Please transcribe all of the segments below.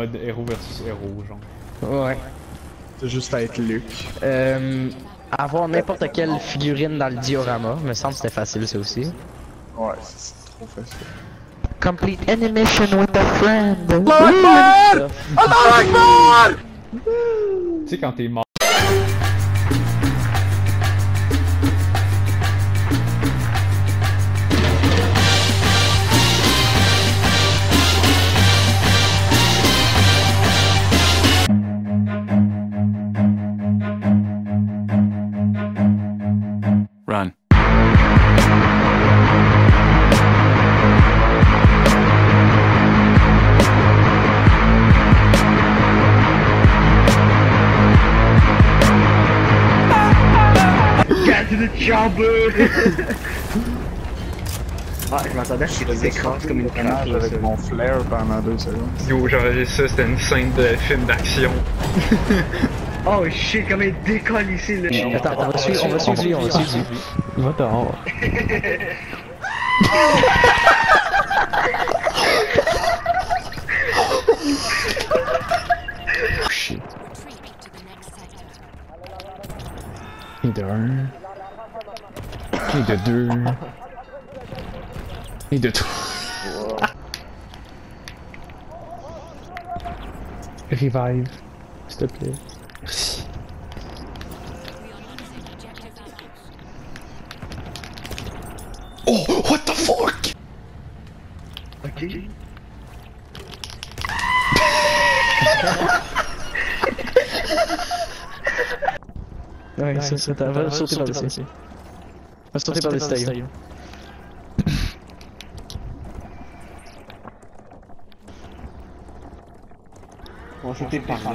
mode héros versus héros, genre. Ouais. C'est juste à être Luc. Avoir n'importe quelle figurine dans le diorama, me semble que c'était facile ça aussi. Ouais, c'est trop facile. Complete animation with a friend. Tu sais quand t'es mort. Run. Get to the chopper! Ah, je m'attendais à ce qu'il s'écrase comme une crasse avec mon flair pendant 2 secondes. Yo, genre ça, c'était une scène de film d'action. Oh shit, comme il décolle ici le chien. Attends, on va suivre lui. Va dehors. Shit. Et de 1. Et de 2. Et de 3. Revive, s'il te plaît. Merci. Oh, what the fuck? Ok. Ouais, ça, va sauter par-dessus. Va sauter par-dessus ta gueule. On s'était par là.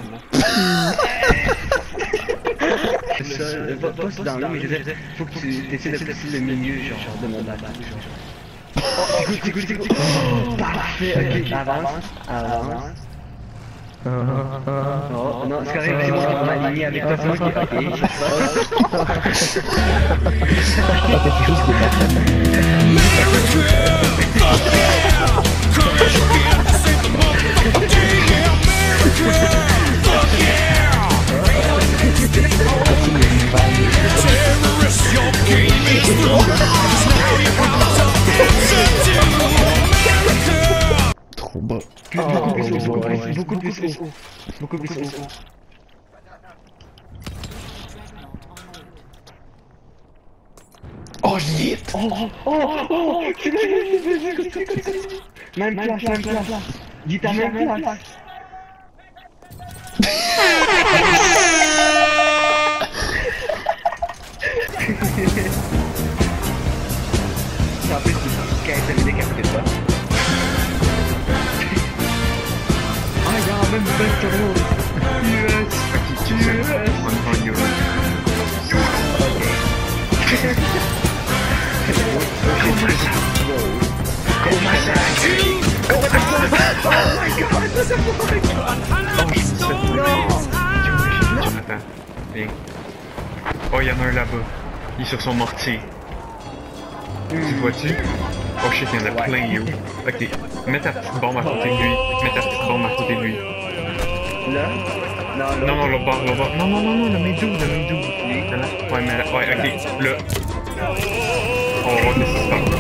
Pas dans là, mais je veux dire, faut que tu essaies de placer le milieu, genre, de mon attaque. Écoute. Parfait, ok, avance. Oh, non, c'est correct, c'est moi qui vais m'aligner avec toi, c'est moi qui vais. Trop bas. Beaucoup plus haut. Oh, shit! Oh! Même place. Dis ta même place. En plus, quand elle s'est décapité de toi. Ah, il y a même 20 euros. US. Comment ça? Oh my god, what the fuck? Jonathan, viens. Oh, il y en a un là-bas. Il est sur son mortier. Tu vois-tu? Oh shit, il y en a plein, yo. Ok, mets ta petite bombe à côté de lui. Là? Non, le bord. Non, le médou. Ouais, mais là, ouais, ok, là. On va voir qu'est-ce qui se passe.